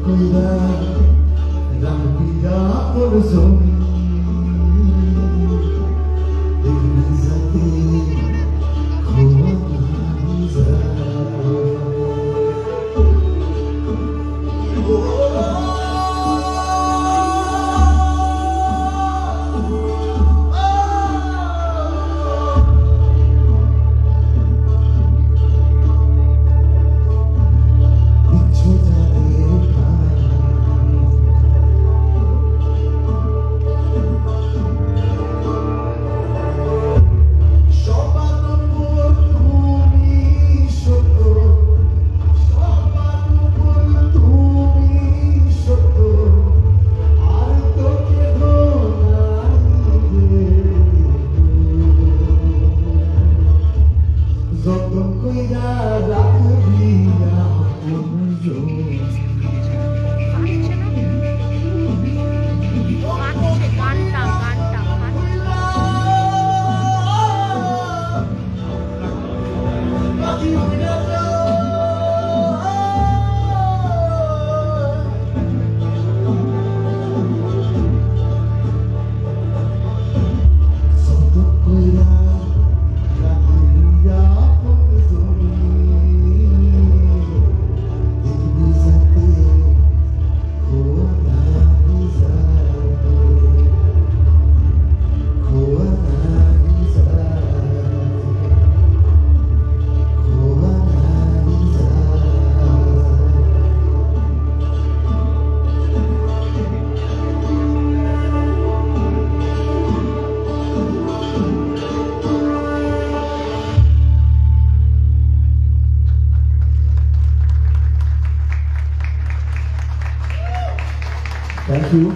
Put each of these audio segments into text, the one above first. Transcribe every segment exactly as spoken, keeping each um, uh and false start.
Thank you.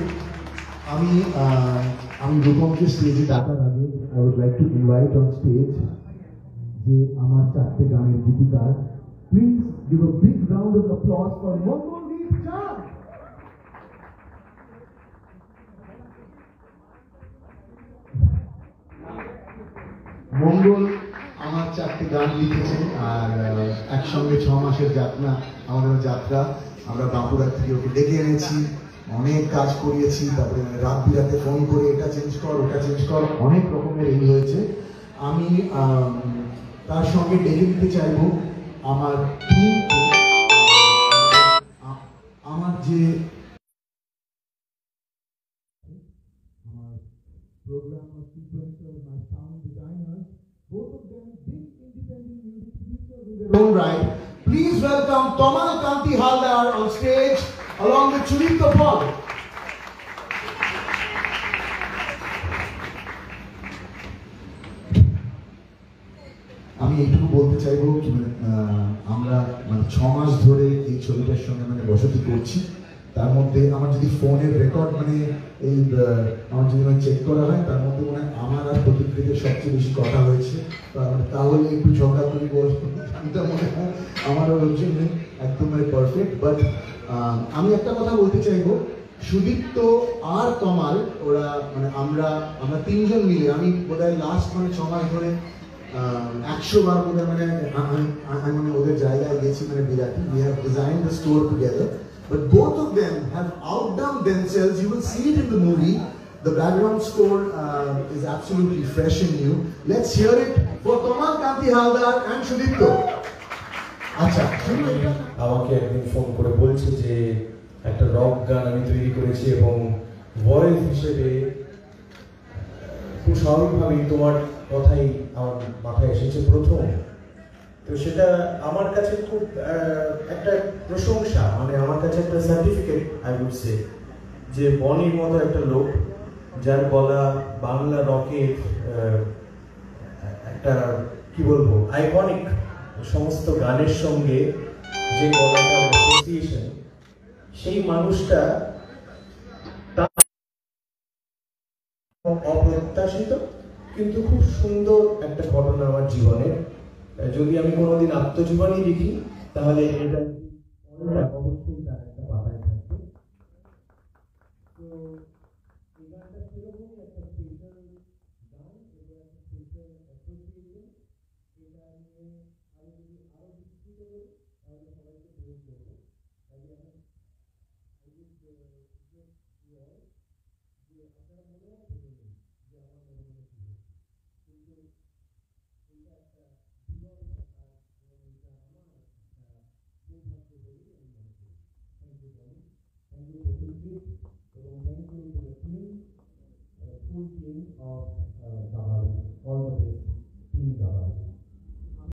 Ami, uh, Ami Rupamke stage ডাকার আগে I would like to invite on stage যে আমার চারটে গানের গীতিকার. Please give a big round of applause for Mongoldeep Chand. মঙ্গল আমার চারটে গান লিখেছেন আর একসঙ্গে ছ মাসের যাত্রা আমাদের যাত্রা আমরা বাঁকুড়া থেকে ওকে ডেকে এনেছি, অনেক কাজ করিয়েছি, তারপরে মানে রাত বিরাতে ফোন করে এটা চেঞ্জ কর ওটা চেঞ্জ কর অনেক রকমের এই হয়েছে। আমি তার সঙ্গে ডেকে দিতে চাইবো আমার টিমকে, আমার যে আমার programmer, sequencer, my sound designers, both of them big independent music producers in their own right. Please welcome Tomal Kanti Haldar on stage along with Chulito Paul. আমি এইটুকু বলতে চাইবো কি মানে আমরা মানে ছ মাস ধরে এই ছবিটার সঙ্গে মানে বসতি করছি, তার মধ্যে আমার যদি ফোনের রেকর্ড মানে এই আমার যদি মানে চেক করা হয় তার মধ্যে মানে আমার আর প্রতিক্রিয়াতে সবচেয়ে বেশি কথা হয়েছে, তাহলে একটু ঝগড়া করি বলবো এটা মনে হয় আমার ওর জন্য একদম মানে পারফেক্ট। বাট আমি একটা কথা বলতে চাইবো, সুদীপ্ত আর কমাল ওরা মানে আমরা আমরা তিনজন মিলে আমি বোধহয় লাস্ট মানে ছ মাস ধরে একশো বার বোধহয় মানে আমি মানে ওদের জায়গায় গেছি মানে Birati. We have designed the store together, but both of them have outdone themselves. You will see it in the movie. The background score uh, is absolutely fresh and new. Let's hear it for Tomal Kanti Haldar and Sudipto. আচ্ছা, আমাকে একদিন phone করে বলছে যে একটা rock গান আমি তৈরি করেছি এবং ভয়েস হিসেবে খুব স্বাভাবিকভাবেই তোমার কথাই আমার মাথায় এসেছে প্রথম। তো সেটা আমার কাছে খুব একটা প্রশংসা, মানে আমার কাছে একটা সার্টিফিকেট আই উড সে, যে বনির মতো একটা লোক যার গলা বাংলা রকের একটা কি বলবো আইকনিক সমস্ত গানের সঙ্গে যে গলাটার অ্যাসোসিয়েশন, সেই মানুষটা অপ্রত্যাশিত কিন্তু খুব সুন্দর একটা ঘটনা আমার জীবনের। যদি আমি কোনোদিন আত্মজীবনী লিখি তাহলে এটা অবশ্যই তার একটা পাতায় থাকবে। তো এই গানটা সেরকমই একটা স্পেশাল গান এবং একটা স্পেশাল অ্যাসোসিয়েশন। এটা নিয়ে আমি যদি আরো বিস্তৃত করি তাহলে সবাইকে বোঝ করবো। তাই আমি যে আপনারা মনেও ভেবে নেই যে আমার মনে মনে কি হচ্ছে, কিন্তু এটা একটা বিরল ব্যাপার এবং এটা আমার একটা সৌভাগ্য বলেই আমি মনে করি। থ্যাংক ইউ বলি, থ্যাংক ইউ ফর এবং thank you to the team, full team of